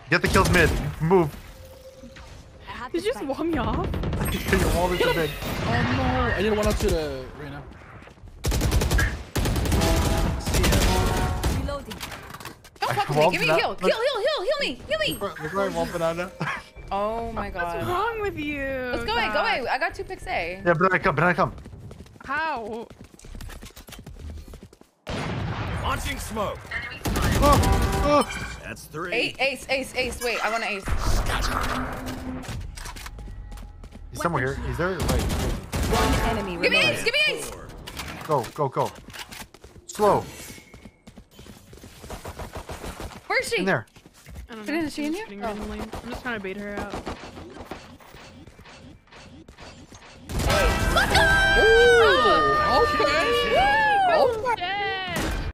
Get the kills mid. Move. Did you just wall me off? Your wall is mid. Oh no! I did one up to the arena. Reloading. Don't fuck with me. Give me a heal. Heal me. Heal me. Look like one banana. Oh my god. What's wrong with you? Let's go away. Go away. I got 2 picks A. Yeah, banana come. How? Launching smoke. Oh. That's 3. Ace. Wait, I want to ace. He's somewhere here. He's there. Wait. One enemy Give me remaining. ace. Give me ace. Go. Slow. Where is she? In there. I don't know. Is she in here? Getting randomly. I'm just trying to bait her out. Let's go!